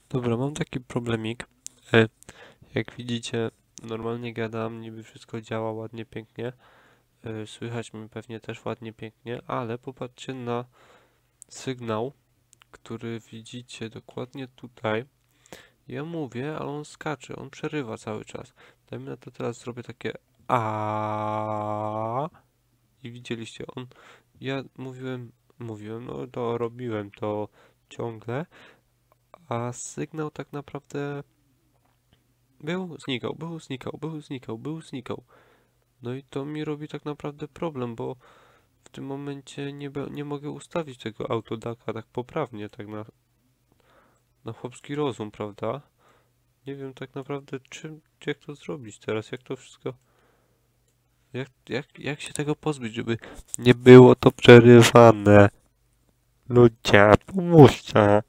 Dobra, mam taki problemik. E, Jak widzicie, normalnie gadam, niby wszystko działa ładnie, pięknie. Słychać mnie pewnie też ładnie, pięknie, ale popatrzcie na sygnał, który widzicie dokładnie tutaj. Ja mówię, ale on skacze, on przerywa cały czas. Dajmy na to teraz zrobię takie a i widzieliście, ja mówiłem, no to robiłem to ciągle, a sygnał tak naprawdę znikał. No i to mi robi tak naprawdę problem, bo w tym momencie nie mogę ustawić tego autodaka tak poprawnie, tak na chłopski rozum, prawda? Nie wiem tak naprawdę jak to zrobić teraz, jak to wszystko, jak się tego pozbyć, żeby nie było to przerywane. Ludzie, pomóżcie.